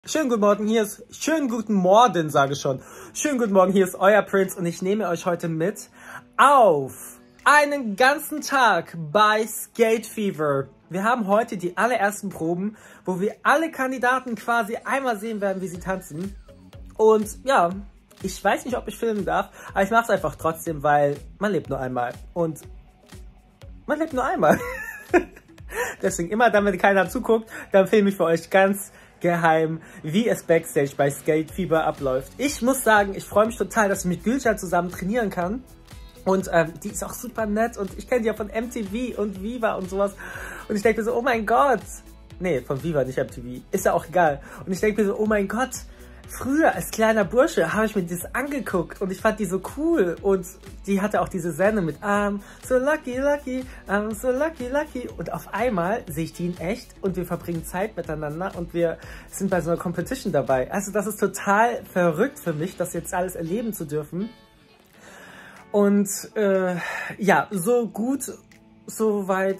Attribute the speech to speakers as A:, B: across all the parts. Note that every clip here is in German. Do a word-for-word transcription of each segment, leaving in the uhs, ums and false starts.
A: Schönen guten Morgen, hier ist, schönen guten Morgen, sage ich schon. Schönen guten Morgen, hier ist euer Prince und ich nehme euch heute mit auf einen ganzen Tag bei Skate Fever. Wir haben heute die allerersten Proben, wo wir alle Kandidaten quasi einmal sehen werden, wie sie tanzen. Und ja, ich weiß nicht, ob ich filmen darf, aber ich mache es einfach trotzdem, weil man lebt nur einmal. Und man lebt nur einmal. Deswegen immer, damit keiner zuguckt, dann filme ich für euch ganz geheim, wie es Backstage bei Skate Fever abläuft. Ich muss sagen, ich freue mich total, dass ich mit Gülcan zusammen trainieren kann. Und ähm, die ist auch super nett und ich kenne die ja von M T V und Viva und sowas. Und ich denke mir so, oh mein Gott. Nee, von Viva, nicht M T V. Ist ja auch egal. Und ich denke mir so, oh mein Gott. Früher als kleiner Bursche habe ich mir das angeguckt und ich fand die so cool. Und die hatte auch diese Sendung mit I'm so lucky, lucky, I'm so lucky, lucky. Und auf einmal sehe ich die in echt und wir verbringen Zeit miteinander und wir sind bei so einer Competition dabei. Also das ist total verrückt für mich, das jetzt alles erleben zu dürfen. Und äh, ja, so gut, so weit,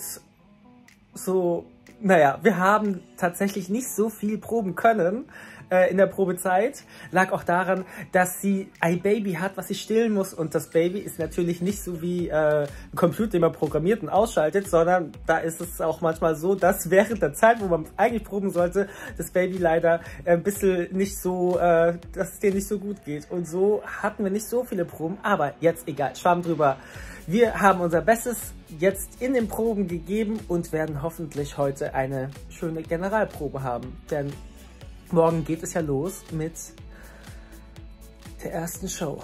A: so, naja, wir haben tatsächlich nicht so viel proben können äh, in der Probezeit. Lag auch daran, dass sie ein Baby hat, was sie stillen muss. Und das Baby ist natürlich nicht so wie äh, ein Computer, den man programmiert und ausschaltet, sondern da ist es auch manchmal so, dass während der Zeit, wo man eigentlich proben sollte, das Baby leider ein bisschen nicht so, äh, dass es dir nicht so gut geht. Und so hatten wir nicht so viele Proben, aber jetzt egal, Schwamm drüber. Wir haben unser Bestes jetzt in den Proben gegeben und werden hoffentlich heute eine schöne Generalprobe haben. Denn morgen geht es ja los mit der ersten Show.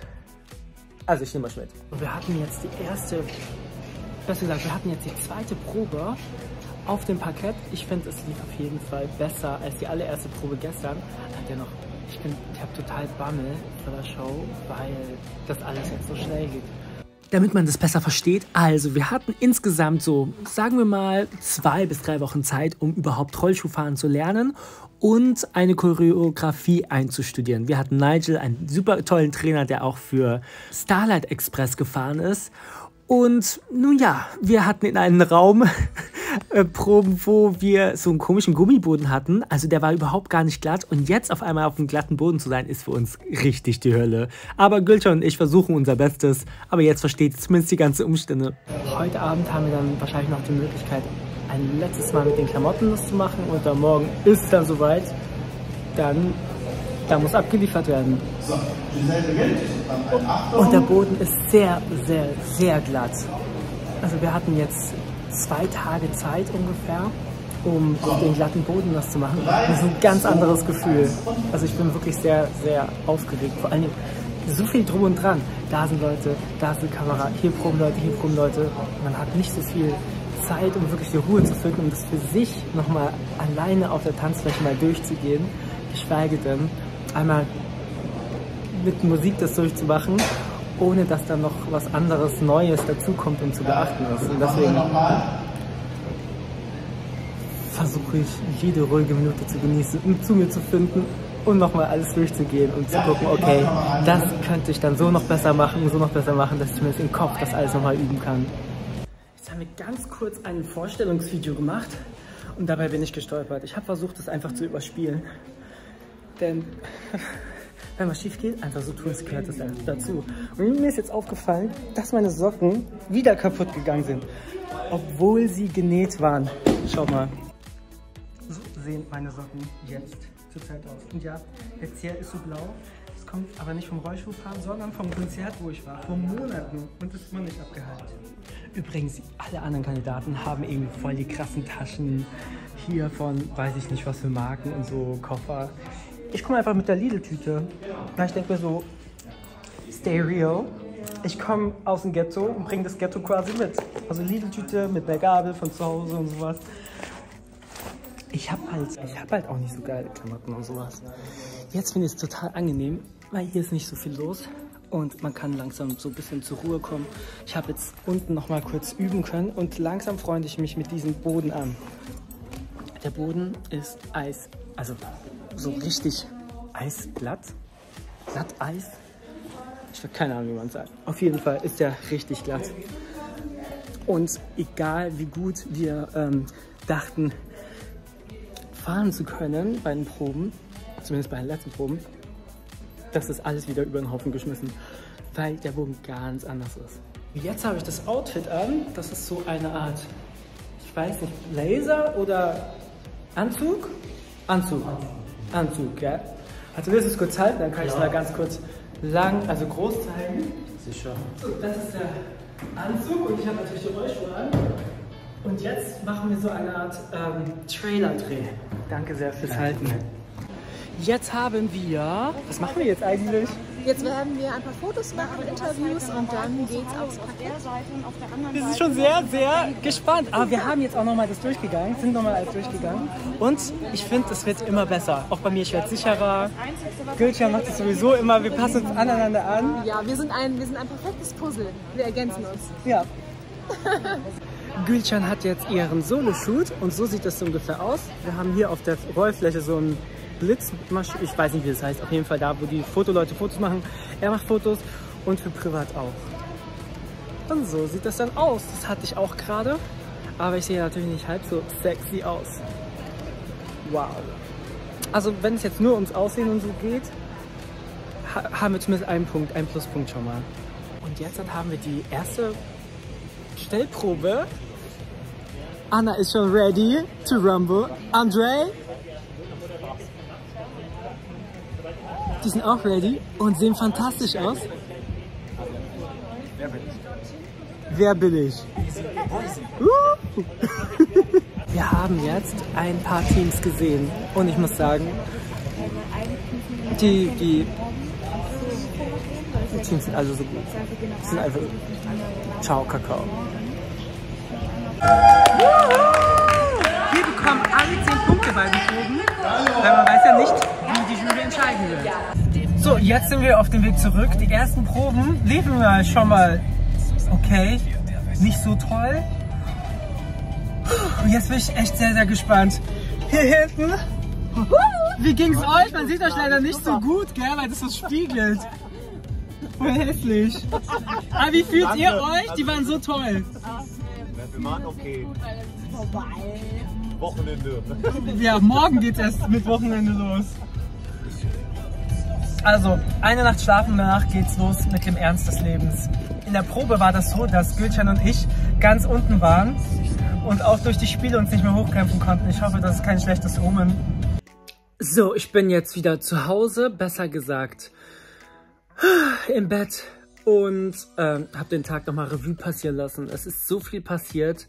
A: Also ich nehme euch mit. Wir hatten jetzt die erste, besser gesagt, wir hatten jetzt die zweite Probe auf dem Parkett. Ich finde, es lief auf jeden Fall besser als die allererste Probe gestern. Dennoch, ich, bin, ich habe total Bammel vor der Show, weil das alles jetzt so schnell geht. Damit man das besser versteht, also wir hatten insgesamt so, sagen wir mal, zwei bis drei Wochen Zeit, um überhaupt Rollschuhfahren zu lernen und eine Choreografie einzustudieren. Wir hatten Nigel, einen super tollen Trainer, der auch für Starlight Express gefahren ist. Und nun ja, wir hatten in einem Raum äh, Proben, wo wir so einen komischen Gummiboden hatten. Also der war überhaupt gar nicht glatt. Und jetzt auf einmal auf einem glatten Boden zu sein, ist für uns richtig die Hölle. Aber Gülcan und ich versuchen unser Bestes. Aber jetzt versteht ihr zumindest die ganzen Umstände. Heute Abend haben wir dann wahrscheinlich noch die Möglichkeit, ein letztes Mal mit den Klamotten das zu machen. Und dann morgen ist es dann soweit. Dann... Da muss abgeliefert werden. Und der Boden ist sehr, sehr, sehr glatt. Also wir hatten jetzt zwei Tage Zeit ungefähr, um auf den glatten Boden das zu machen. Das ist ein ganz anderes Gefühl. Also ich bin wirklich sehr, sehr aufgeregt. Vor allem so viel drum und dran. Da sind Leute, da ist eine Kamera, hier proben Leute, hier proben Leute. Man hat nicht so viel Zeit, um wirklich die Ruhe zu finden, um das für sich nochmal alleine auf der Tanzfläche mal durchzugehen. Geschweige denn, einmal mit Musik das durchzumachen, ohne dass dann noch was anderes Neues dazukommt und zu beachten ist. Und deswegen versuche ich, jede ruhige Minute zu genießen, um zu mir zu finden und nochmal alles durchzugehen und zu gucken, okay, das könnte ich dann so noch besser machen, so noch besser machen, dass ich mir das im Kopf das alles nochmal üben kann. Jetzt haben wir ganz kurz ein Vorstellungsvideo gemacht und dabei bin ich gestolpert. Ich habe versucht, das einfach zu überspielen. Denn wenn was schief geht, einfach so tun, es gehört das dazu. Und mir ist jetzt aufgefallen, dass meine Socken wieder kaputt gegangen sind, obwohl sie genäht waren. Schau mal. So sehen meine Socken jetzt zurzeit aus. Und ja, der Zieher ist so blau. Das kommt aber nicht vom Rollschuhfahren, sondern vom Konzert, wo ich war. Vor Monaten. Und das ist immer nicht abgehalten. Übrigens, alle anderen Kandidaten haben irgendwie voll die krassen Taschen. Hier von, weiß ich nicht was für Marken und so, Koffer. Ich komme einfach mit der Lidl-Tüte. Ich denke mir so, Stereo. Ich komme aus dem Ghetto und bringe das Ghetto quasi mit. Also Lidl-Tüte mit einer Gabel von zu Hause und sowas. Ich habe halt, ich hab halt auch nicht so geile Klamotten und sowas. Jetzt finde ich es total angenehm, weil hier ist nicht so viel los. Und man kann langsam so ein bisschen zur Ruhe kommen. Ich habe jetzt unten noch mal kurz üben können und langsam freunde ich mich mit diesem Boden an. Der Boden ist Eis, also so richtig eisglatt, glatt Eis. Ich habe keine Ahnung, wie man es sagt. Auf jeden Fall ist der richtig glatt. Und egal wie gut wir ähm, dachten, fahren zu können bei den Proben, zumindest bei den letzten Proben, das ist alles wieder über den Haufen geschmissen, weil der Boden ganz anders ist. Jetzt habe ich das Outfit an, das ist so eine Art, ich weiß nicht, Blazer oder Anzug? Anzug. Anzug, ja. Also willst du es kurz halten, dann kann ich es mal ganz kurz lang, also groß zeigen. Sicher. So, das ist der Anzug und ich habe natürlich die Rollschuhe an. Und jetzt machen wir so eine Art ähm, Trailer-Dreh. Danke sehr fürs Halten. Jetzt haben wir, was machen wir jetzt eigentlich?
B: Jetzt werden wir ein paar Fotos machen, Interviews und dann geht's aufs Parkett.
A: Wir sind schon sehr, sehr gespannt. Aber wir haben jetzt auch nochmal das durchgegangen, sind nochmal alles durchgegangen. Und ich finde, es wird immer besser. Auch bei mir, ich werde sicherer. Gülcan macht es sowieso immer, wir passen uns aneinander an.
B: Ja, wir sind ein, wir sind ein perfektes Puzzle. Wir ergänzen uns.
A: Ja. Gülcan hat jetzt ihren Solo-Shoot und so sieht das ungefähr aus. Wir haben hier auf der Rollfläche so ein Blitz, ich weiß nicht, wie das heißt, auf jeden Fall da, wo die Fotoleute Fotos machen. Er macht Fotos und für privat auch. Und so sieht das dann aus. Das hatte ich auch gerade, aber ich sehe natürlich nicht halb so sexy aus. Wow. Also wenn es jetzt nur ums Aussehen und so geht, ha haben wir zumindest einen Punkt, einen Pluspunkt schon mal. Und jetzt dann haben wir die erste Stellprobe. Anna ist schon ready to rumble. Andre? Die sind auch ready und sehen fantastisch aus. Wer bin ich? Wer bin ich? Uh. Wir haben jetzt ein paar Teams gesehen und ich muss sagen, die, die, die Teams sind alle so gut. Die sind einfach ciao, Kakao. Wir bekommen alle zehn Punkte bei den Proben, weil man weiß ja nicht, wie die Jury entscheiden wird. So, jetzt sind wir auf dem Weg zurück. Die ersten Proben liefen wir schon mal okay, nicht so toll. Und jetzt bin ich echt sehr, sehr gespannt. Hier hinten, wie ging's euch? Man sieht euch leider nicht so gut, gell, weil das so spiegelt. Voll hässlich. Aber wie fühlt ihr euch? Die waren so toll.
C: Wir waren okay. Wochenende.
A: Ja, morgen geht's erst mit Wochenende los. Also, eine Nacht schlafen, danach geht's los mit dem Ernst des Lebens. In der Probe war das so, dass Gülcan und ich ganz unten waren und auch durch die Spiele uns nicht mehr hochkämpfen konnten. Ich hoffe, das ist kein schlechtes Omen. So, ich bin jetzt wieder zu Hause, besser gesagt im Bett und ähm, habe den Tag nochmal Revue passieren lassen. Es ist so viel passiert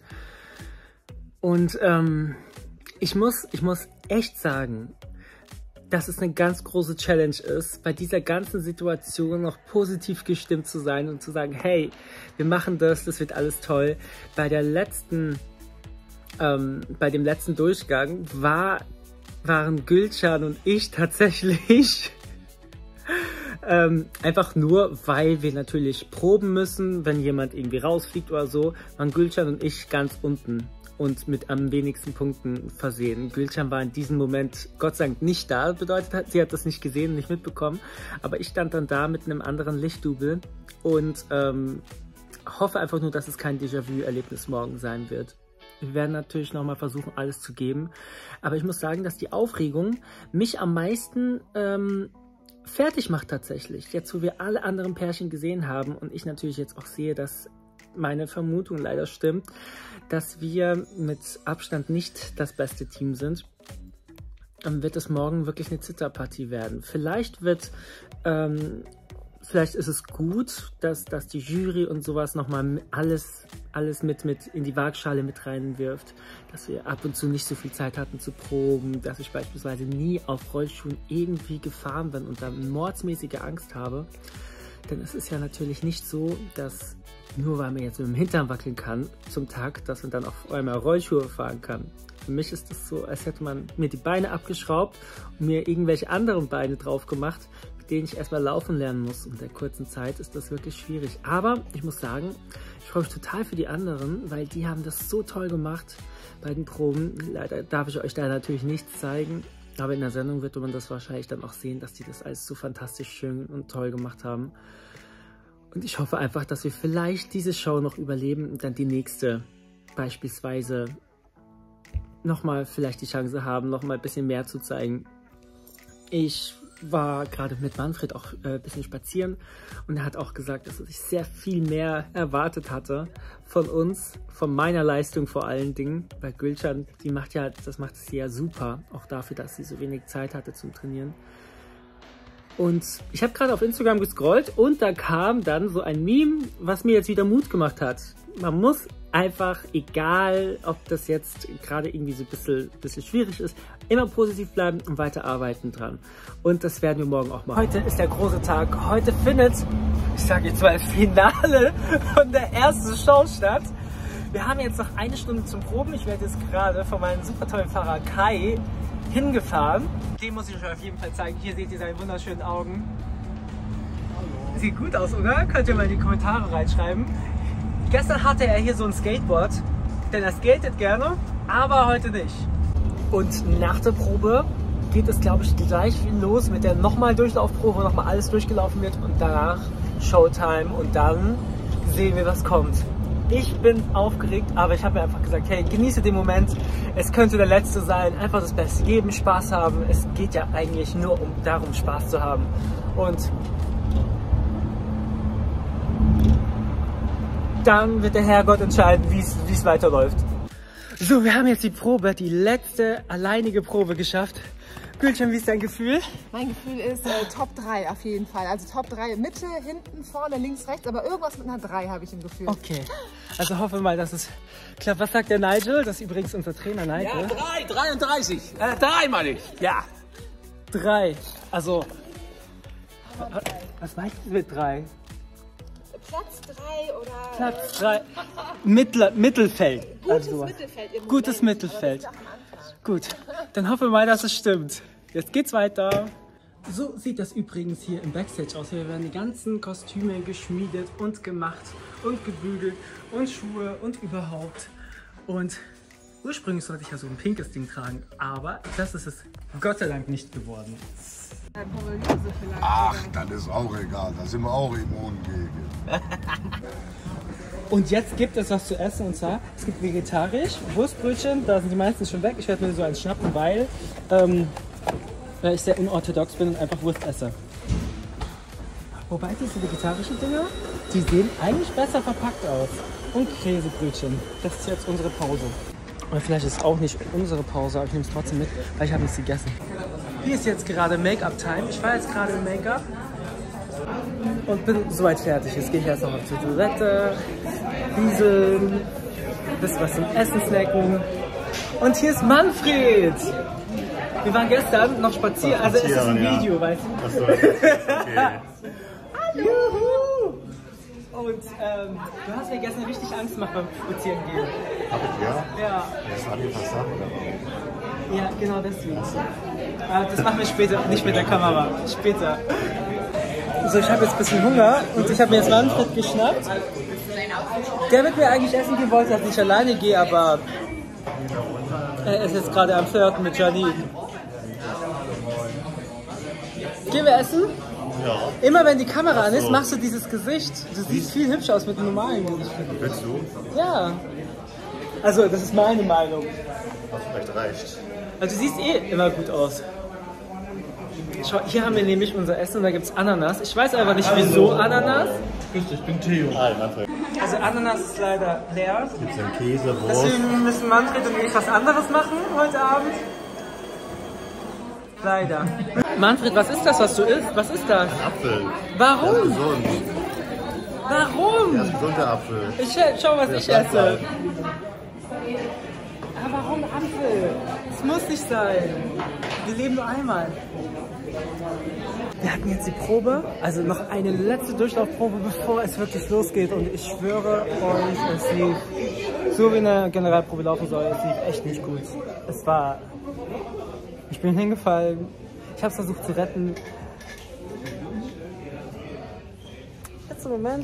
A: und ähm, ich muss, ich muss echt sagen, dass es eine ganz große Challenge ist, bei dieser ganzen Situation noch positiv gestimmt zu sein und zu sagen, hey, wir machen das, das wird alles toll. Bei der letzten, ähm, bei dem letzten Durchgang war, waren Gülcan und ich tatsächlich ähm, einfach nur, weil wir natürlich proben müssen, wenn jemand irgendwie rausfliegt oder so, waren Gülcan und ich ganz unten und mit am wenigsten Punkten versehen. Gülcan war in diesem Moment Gott sei Dank nicht da, bedeutet, sie hat das nicht gesehen, nicht mitbekommen, aber ich stand dann da mit einem anderen Lichtdouble und ähm, hoffe einfach nur, dass es kein Déjà-vu-Erlebnis morgen sein wird. Wir werden natürlich nochmal versuchen, alles zu geben, aber ich muss sagen, dass die Aufregung mich am meisten ähm, fertig macht tatsächlich. Jetzt, wo wir alle anderen Pärchen gesehen haben und ich natürlich jetzt auch sehe, dass meine Vermutung leider stimmt, dass wir mit Abstand nicht das beste Team sind, dann wird es morgen wirklich eine Zitterpartie werden. Vielleicht wird, ähm, vielleicht ist es gut, dass, dass die Jury und sowas nochmal alles, alles mit, mit in die Waagschale mit reinwirft, dass wir ab und zu nicht so viel Zeit hatten zu proben, dass ich beispielsweise nie auf Rollschuhen irgendwie gefahren bin und da mordsmäßige Angst habe. Denn es ist ja natürlich nicht so, dass nur weil man jetzt mit dem Hintern wackeln kann zum Tag, dass man dann auf einmal Rollschuhe fahren kann. Für mich ist es so, als hätte man mir die Beine abgeschraubt und mir irgendwelche anderen Beine drauf gemacht, mit denen ich erstmal laufen lernen muss. Und in der kurzen Zeit ist das wirklich schwierig. Aber ich muss sagen, ich freue mich total für die anderen, weil die haben das so toll gemacht bei den Proben. Leider darf ich euch da natürlich nichts zeigen. Aber in der Sendung wird man das wahrscheinlich dann auch sehen, dass die das alles so fantastisch schön und toll gemacht haben. Und ich hoffe einfach, dass wir vielleicht diese Show noch überleben und dann die nächste beispielsweise nochmal vielleicht die Chance haben, nochmal ein bisschen mehr zu zeigen. Ich war gerade mit Manfred auch äh, ein bisschen spazieren und er hat auch gesagt, dass er sich sehr viel mehr erwartet hatte von uns, von meiner Leistung vor allen Dingen, weil Gülcan, die macht ja, das macht sie ja super, auch dafür, dass sie so wenig Zeit hatte zum Trainieren. Und ich habe gerade auf Instagram gescrollt und da kam dann so ein Meme, was mir jetzt wieder Mut gemacht hat. Man muss einfach, egal ob das jetzt gerade irgendwie so ein bisschen, bisschen schwierig ist, immer positiv bleiben und weiter arbeiten dran. Und das werden wir morgen auch machen. Heute ist der große Tag. Heute findet, ich sage jetzt mal, das Finale von der ersten Show statt. Wir haben jetzt noch eine Stunde zum Proben. Ich werde jetzt gerade von meinem super tollen Fahrer Kai hingefahren. Den muss ich euch auf jeden Fall zeigen. Hier seht ihr seine wunderschönen Augen. Sieht gut aus, oder? Könnt ihr mal in die Kommentare reinschreiben. Gestern hatte er hier so ein Skateboard, denn er skatet gerne, aber heute nicht. Und nach der Probe geht es, glaube ich, gleich los mit der nochmal Durchlaufprobe, wo nochmal alles durchgelaufen wird und danach Showtime und dann sehen wir, was kommt. Ich bin aufgeregt, aber ich habe mir einfach gesagt, hey, genieße den Moment, es könnte der letzte sein, einfach das Beste geben, Spaß haben. Es geht ja eigentlich nur um darum, Spaß zu haben. Und dann wird der Herrgott entscheiden, wie es weiterläuft. So, wir haben jetzt die Probe, die letzte alleinige Probe geschafft. Gülcan, wie ist dein Gefühl?
B: Mein Gefühl ist äh, Top drei auf jeden Fall. Also Top drei Mitte, hinten, vorne, links, rechts, aber irgendwas mit einer drei habe ich im Gefühl.
A: Okay, also hoffe mal, dass es klappt. Was sagt der Nigel? Das ist übrigens unser Trainer Nigel.
C: Ja, drei, dreiunddreißig. Äh, drei meine ich. Ja.
A: Drei. Also, was meinst du mit drei?
B: Platz drei oder...
A: Platz drei. Mittler, Mittelfeld.
B: Gutes
A: also,
B: Mittelfeld im
A: Gutes
B: Moment.
A: Mittelfeld. Gut, dann hoffen wir mal, dass es stimmt. Jetzt geht's weiter. So sieht das übrigens hier im Backstage aus. Hier werden die ganzen Kostüme geschmiedet und gemacht und gebügelt und Schuhe und überhaupt. Und ursprünglich sollte ich ja so ein pinkes Ding tragen, aber das ist es Gott sei Dank nicht geworden.
D: Ach, das ist auch egal, da sind wir auch immun gegen.
A: Und jetzt gibt es was zu essen und zwar, es gibt vegetarisch, Wurstbrötchen, da sind die meisten schon weg. Ich werde mir so eins schnappen, weil, ähm, weil ich sehr unorthodox bin und einfach Wurst esse. Wobei diese vegetarischen Dinger, die sehen eigentlich besser verpackt aus. Und Käsebrötchen, das ist jetzt unsere Pause. Oder vielleicht ist es auch nicht unsere Pause, aber ich nehme es trotzdem mit, weil ich habe nichts gegessen. Hier ist jetzt gerade Make-up-Time. Ich war jetzt gerade im Make-up und bin soweit fertig. Jetzt gehe ich erst noch auf die Toilette, wieseln, ein bisschen was zum Essen snacken. Und hier ist Manfred! Wir waren gestern noch spazieren, also es ist ein Video, ja. Weißt du? Achso, okay. Juhu! Und ähm, du hast mir gestern richtig Angst gemacht beim Spazieren gehen.
D: Hab ich, ja?
A: Ja.
D: Das habe ich versagt, oder?
A: Ja, genau deswegen. Aber das machen wir später, nicht mit der Kamera. Später. So, ich habe jetzt ein bisschen Hunger und ich habe mir jetzt Manfred geschnappt. Der mit mir eigentlich essen gehen wollte, dass ich alleine gehe, aber er ist jetzt gerade am Flirten mit Janine. Gehen wir essen?
D: Ja.
A: Immer wenn die Kamera an ist, machst du dieses Gesicht. Du siehst viel hübscher aus mit einem normalen Gesicht.
D: Willst du?
A: Ja. Also, das ist meine Meinung.
D: Hast vielleicht reicht.
A: Also, du siehst eh immer gut aus. Schau, hier haben wir nämlich unser Essen und da gibt es Ananas. Ich weiß aber nicht, wieso Ananas.
D: Ich bin Theo. Hi, Manfred.
A: Also, Ananas ist leider leer.
D: Gibt's denn Käse, Wurst?
A: Deswegen müssen Manfred und ich was anderes machen heute Abend. Leider. Manfred, was ist das, was du isst? Was ist das?
D: Apfel.
A: Warum?
D: Der ist gesund.
A: Warum?
D: Der ist gesund, der Apfel.
A: Ich schau, was
D: Der
A: ich
D: schmeckt
A: esse.
D: halt.
A: Aber warum Apfel? Das muss nicht sein. Wir leben nur einmal. Wir hatten jetzt die Probe, also noch eine letzte Durchlaufprobe, bevor es wirklich losgeht. Und ich schwöre euch, es lief so, wie eine Generalprobe laufen soll. Es lief echt nicht gut. Es war... Ich bin hingefallen. Ich habe es versucht zu retten. Letzter Moment.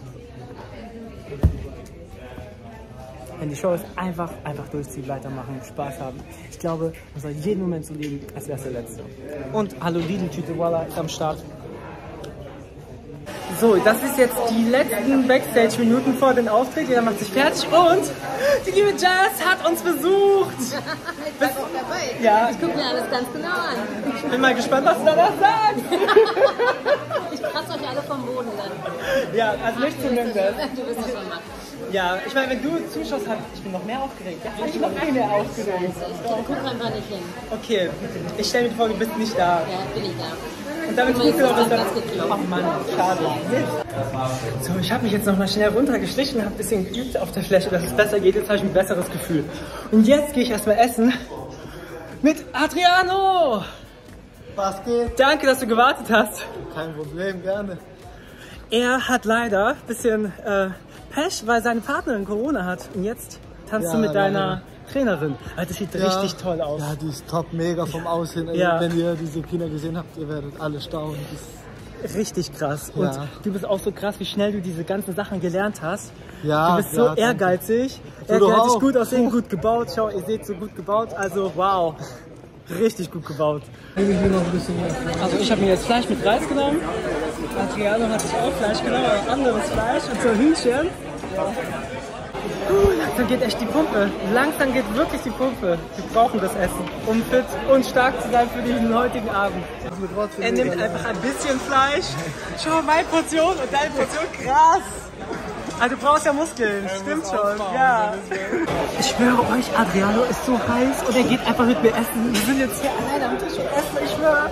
A: Wenn die Show ist, einfach, einfach durchziehen, weitermachen, Spaß haben. Ich glaube, man soll jeden Moment so leben, als wäre es der letzte. Und hallo Lidl-Tüte, voila, ist am Start. So, das ist jetzt die letzten Backstage-Minuten vor dem Auftritt. Jeder macht sich fertig und die liebe Jazz hat uns besucht.
E: Ich bin auch dabei.
A: Ja.
E: Ich gucke mir alles ganz genau an.
A: Ich bin mal gespannt, was du danach sagst.
E: Ich kratze euch alle vom Boden dann.
A: Ja, also nicht zumindest.
E: Du wirst das schon machen.
A: Ja, ich meine, wenn du zuschaust, halt, ich bin noch mehr aufgeregt. Ja, ich bin noch viel mehr aufgeregt.
E: Ich gucke einfach nicht hin.
A: Okay, ich stelle mir vor, du bist nicht da.
E: Ja, bin ich da.
A: Und damit guckst du doch bis dann.
E: Das geklappt.
A: Ach Mann, schade. So, ich habe mich jetzt noch mal schnell runtergeschlichen, habe ein bisschen geübt auf der Fläche, dass es besser geht. Jetzt habe ich ein besseres Gefühl. Und jetzt gehe ich erstmal essen mit Adriano.
F: Was geht?
A: Danke, dass du gewartet hast.
F: Kein Problem, gerne.
A: Er hat leider ein bisschen äh, Pech, weil seine Partnerin Corona hat. Und jetzt tanzt
F: Ja,
A: du mit deiner
F: leider.
A: Trainerin. Also, das sieht
F: Ja.
A: richtig toll aus.
F: Ja, die ist top, mega vom Aussehen. Also,
A: Ja.
F: wenn ihr diese Kinder gesehen habt, ihr werdet alle staunen. Das
A: Richtig krass. Und
F: Ja.
A: du bist auch so krass, wie schnell du diese ganzen Sachen gelernt hast.
F: Ja,
A: du bist so
F: ja, danke.
A: ehrgeizig.
F: Du doch
A: Ehrgeizig,
F: auch.
A: gut aussehen, gut gebaut. Schau, ihr seht so gut gebaut. Also, wow. Richtig gut gebaut.
F: nehme ich mir noch ein bisschen mehr.
A: Also ich habe mir jetzt Fleisch mit Reis genommen. Adriano hat sich auch Fleisch genommen, aber anderes Fleisch und so Hühnchen. Uh, langsam geht echt die Pumpe. Langsam geht wirklich die Pumpe. Wir brauchen das Essen, um fit und stark zu sein für diesen heutigen Abend. Er nimmt einfach ein bisschen Fleisch. Schau, meine Portion und deine Portion, krass. Also du brauchst ja Muskeln, stimmt schon. Ja. Ich schwöre euch, Adriano ist so heiß und er geht einfach mit mir essen. Wir sind jetzt hier alleine am Tisch und essen, ich schwöre.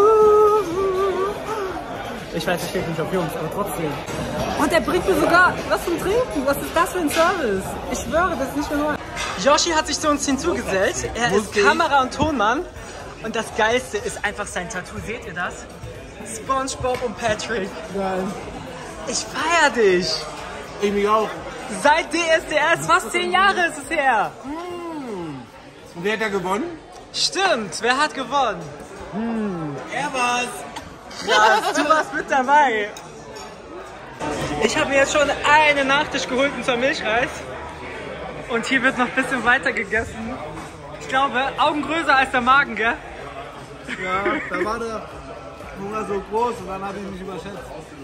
A: Ich weiß, ich stehe nicht auf Jungs, aber trotzdem. Und er bringt mir sogar was zum Trinken. Was ist das für ein Service? Ich schwöre, das ist nicht mehr normal. Yoshi hat sich zu uns hinzugesellt. Er ist Kamera- und Tonmann. Und das Geilste ist einfach sein Tattoo. Seht ihr das? SpongeBob und Patrick.
F: Geil.
A: Ich feier dich.
F: Ich mich auch.
A: Seit D S D S, fast zehn Jahre ist es her.
F: Und wer hat da gewonnen?
A: Stimmt, wer hat gewonnen?
F: Er war's.
A: Krass, du warst mit dabei. Ich habe mir jetzt schon einen Nachtisch geholt, und zwar Milchreis. Und hier wird noch ein bisschen weiter gegessen. Ich glaube, Augen größer als der Magen, gell?
F: Ja, da war der Hunger so groß und dann habe ich mich überschätzt.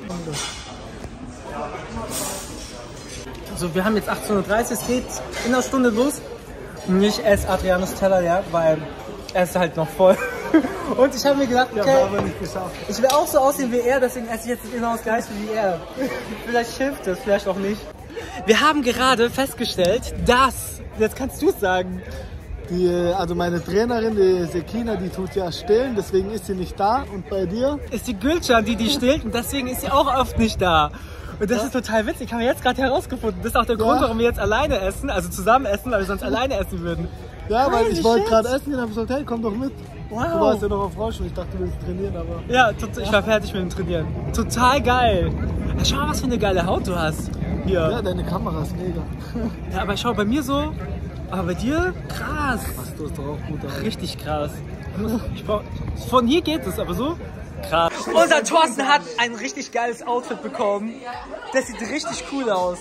A: So, wir haben jetzt achtzehn Uhr dreißig, es geht in einer Stunde los. Und ich esse Adrianos Teller, ja, weil er ist halt noch voll. Und ich habe mir gedacht,
F: Ja,
A: okay,
F: war aber nicht geschafft.
A: ich will auch so aussehen wie er, deswegen esse ich jetzt genau das gleiche wie er. Vielleicht hilft es, vielleicht auch nicht. Wir haben gerade festgestellt, dass, jetzt kannst du es sagen,
F: Die, also meine Trainerin, die Sekina, die tut ja stillen, deswegen ist sie nicht da. Und bei dir?
A: ist die Gülcan, die die stillt und deswegen ist sie auch oft nicht da. Und das ist total witzig, haben wir jetzt gerade herausgefunden. Das ist auch der Grund, warum wir jetzt alleine essen, also zusammen essen, weil wir sonst alleine essen würden.
F: Ja, weil
A: Crazy
F: ich wollte
A: shit.
F: gerade essen gehen, habe gesagt, hey, komm doch mit.
A: Wow.
F: Du warst ja noch auf Rauschen, ich dachte, du willst trainieren, aber...
A: Ja, tot, ich war fertig mit dem Trainieren. Total geil. Ja, schau mal, was für eine geile Haut du hast. Hier.
F: Ja, deine Kamera ist mega.
A: Ja, aber schau, bei mir so, aber bei dir, krass.
F: Was, du hast doch auch gute Haut.
A: Richtig krass. Ich brauch, von hier geht es, aber so krass. Unser Thorsten hat ein richtig geiles Outfit bekommen. Das sieht richtig cool aus.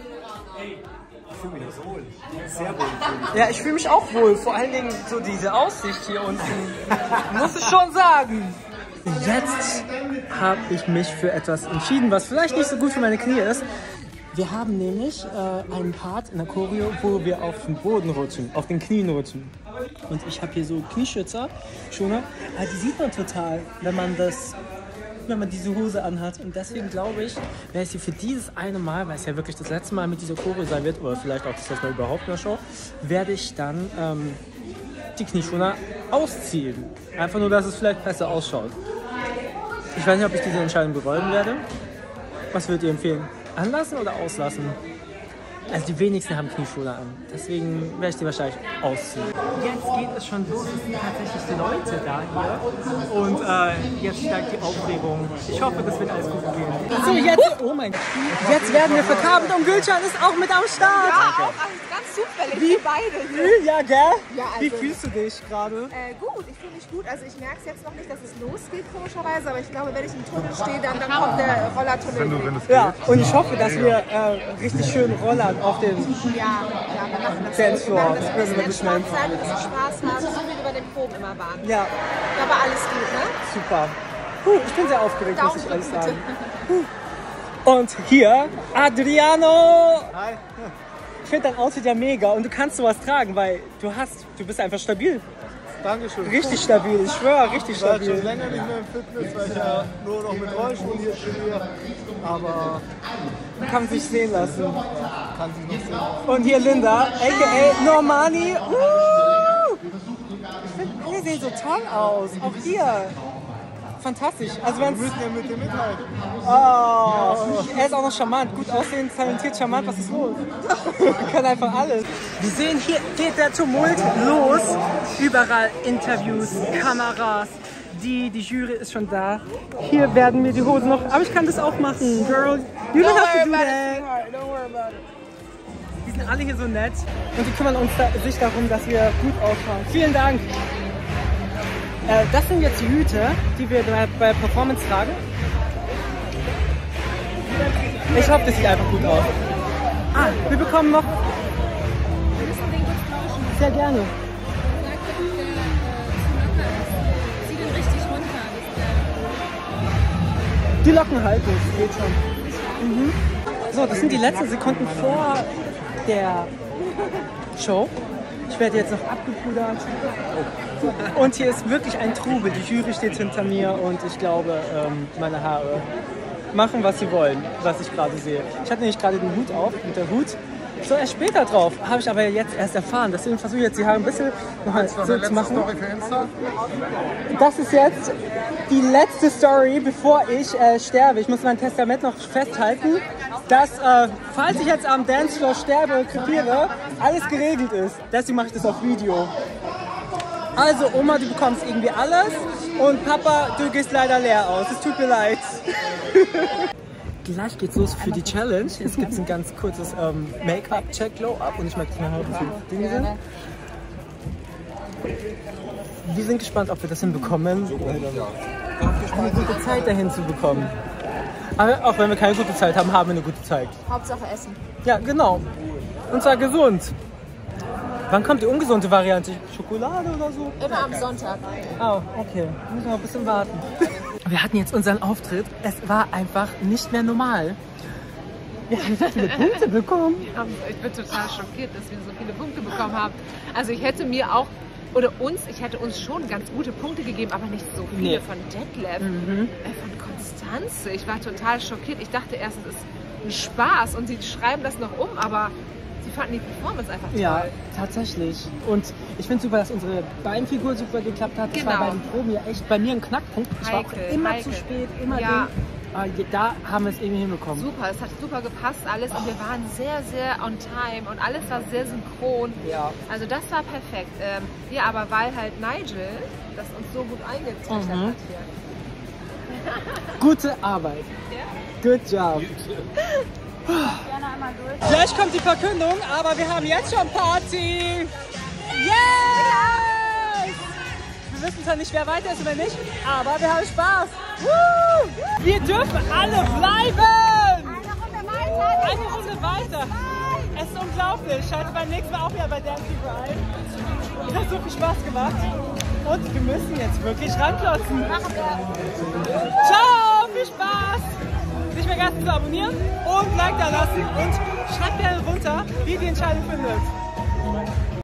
D: Ich fühle mich wohl. Sehr wohl.
A: Ja, ich fühle mich auch wohl. Vor allen Dingen so diese Aussicht hier unten. Muss ich schon sagen. Jetzt habe ich mich für etwas entschieden, was vielleicht nicht so gut für meine Knie ist. Wir haben nämlich äh, einen Part in der Choreo, wo wir auf den Boden rutschen, auf den Knien rutschen. Und ich habe hier so Knieschützer, Schoner, aber die sieht man total, wenn man das, wenn man diese Hose anhat. Und deswegen glaube ich, werde ich sie für dieses eine Mal, weil es ja wirklich das letzte Mal mit dieser Choreo sein wird, oder vielleicht auch das letzte Mal überhaupt in der Show, werde ich dann ähm, die Knieschoner ausziehen. Einfach nur, dass es vielleicht besser ausschaut. Ich weiß nicht, ob ich diese Entscheidung bereuen werde. Was würdet ihr empfehlen? Anlassen oder auslassen? Also die wenigsten haben Knieschoner an. Deswegen werde ich die wahrscheinlich ausziehen. Jetzt geht es schon los. Es sind tatsächlich die Leute da hier. Und äh, jetzt steigt die Aufregung. Ich hoffe, das wird alles gut gehen. So, jetzt, oh mein Gott. Jetzt werden wir verkabelt und Gülcan ist auch mit am Start.
B: Ja, auch also ganz zufällig. Wie beide hier.
A: Ja, gell?
B: Ja, also,
A: Wie fühlst du dich gerade?
B: Äh, gut, ich fühle mich gut. Also ich merke es jetzt noch nicht, dass es losgeht, komischerweise. Aber ich glaube, wenn ich im Tunnel stehe, dann, dann kommt der Rollertunnel.
A: Ja, und ich hoffe, dass wir äh, richtig schön rollern auf dem
B: Ja, ja, wir machen das.
A: Dancefloor.
B: Wir werden ein bisschen entspannt sein, ein bisschen Spaß haben, so wie wir bei den Proben immer waren.
A: Ja,
B: Aber alles gut, ne?
A: super. Puh, ich bin sehr aufgeregt, muss
B: Daumen
A: ich ehrlich
B: drücken,
A: sagen. Puh. Und hier Adriano.
F: Hi.
A: Ich finde dein Outfit ja mega und du kannst sowas tragen, weil du hast, du bist einfach stabil.
F: Dankeschön.
A: Richtig stabil, ich schwöre, richtig
F: Ich war jetzt schon
A: stabil.
F: länger nicht mehr im Fitness, weil ich ja nur noch mit Rollstuhl hier trainiere. Aber
A: Kann sich sehen lassen.
F: kann sich nicht sehen.
A: Und hier Linda, aka Normani. Uh! Ich finde, alle sehen so toll aus. Auch hier. Fantastisch. Also
F: Wir
A: wenn's,
F: müssen ja mit dem mithalten.
A: oh, er ist auch noch charmant. Gut aussehend, talentiert, charmant. Was ist los? Kann einfach alles. Wir sehen, hier geht der Tumult los. Überall Interviews, Kameras. Die, die Jury ist schon da. Hier werden mir die Hosen noch... Aber ich kann das auch machen. Girl, you don't have to do that. Die sind alle hier so nett. Und die kümmern uns da, sich darum, dass wir gut ausschauen. Vielen Dank. Äh, das sind jetzt die Hüte, die wir bei, bei Performance tragen. Ich hoffe, das sieht einfach gut aus. Ah, wir bekommen noch... Sehr gerne. Die Locken halten, das geht schon. Mhm. So, das sind die letzten Sekunden vor der Show. Ich werde jetzt noch abgepudert. Und hier ist wirklich ein Trubel. Die Jury steht hinter mir und ich glaube, ähm, meine Haare machen, was sie wollen, was ich gerade sehe. Ich hatte nämlich gerade den Hut auf, mit der Hut. So erst später drauf, habe ich aber jetzt erst erfahren. Deswegen versuche ich jetzt die Haare ein bisschen noch mal so zu machen. Das ist jetzt die letzte Story, bevor ich äh, sterbe. Ich muss mein Testament noch festhalten, dass, äh, falls ich jetzt am Dancefloor sterbe und krepiere, alles geregelt ist. Deswegen mache ich das auf Video. Also Oma, du bekommst irgendwie alles und Papa, du gehst leider leer aus. Es tut mir leid. Gleich geht's los für die Challenge. Es gibt ein ganz kurzes ähm, Make-up-Check, Glow-Up und ich möchte mal hören, wie viele Dinge sind. Wir sind gespannt, ob wir das hinbekommen, eine gute Zeit dahin zu bekommen. Aber auch wenn wir keine gute Zeit haben, haben wir eine gute Zeit.
B: Hauptsache Essen.
A: Ja, genau. Und zwar gesund. Wann kommt die ungesunde Variante? Schokolade oder so?
B: Immer am Sonntag.
A: Ah, okay. Müssen wir noch ein bisschen warten. Wir hatten jetzt unseren Auftritt. Es war einfach nicht mehr normal. Wir haben so viele Punkte bekommen.
G: Ich bin total schockiert, dass wir so viele Punkte bekommen haben. Also ich hätte mir auch, oder uns, ich hätte uns schon ganz gute Punkte gegeben, aber nicht so viele
A: Nee.
G: von Detlef,
A: Mhm.
G: äh, von Konstanze. Ich war total schockiert. Ich dachte erst, es ist ein Spaß und sie schreiben das noch um, aber sie fanden die Performance einfach toll.
A: Ja, tatsächlich. Und ich finde super, dass unsere Beinfigur super geklappt hat. Das
G: Genau.
A: war bei den Proben ja echt bei mir ein Knackpunkt. Ich war auch
G: Heikel,
A: immer
G: heikel.
A: zu spät, immer
G: Ja.
A: Ding. Aber da haben wir es irgendwie hinbekommen.
G: Super, es hat super gepasst alles und wir waren sehr, sehr on time und alles war sehr synchron.
A: Ja.
G: Also das war perfekt. Ähm, ja, aber weil halt Nigel das uns so gut eingetrichtert
A: Mhm.
G: hat hier.
A: Gute Arbeit. Good job. Gleich kommt die Verkündung, aber wir haben jetzt schon Party. Yes! Wir wissen zwar nicht, wer weiter ist oder nicht, aber wir haben Spaß. Woo! Wir dürfen alle bleiben. Eine Runde weiter. Es ist unglaublich. Schaltet beim nächsten Mal auch wieder bei Dance Fever ein. Es hat so viel Spaß gemacht. Und wir müssen jetzt wirklich ranklotzen. Ciao, viel Spaß. Nicht vergessen zu abonnieren und Like da lassen. Und schreibt gerne runter, wie ihr die Entscheidung findet.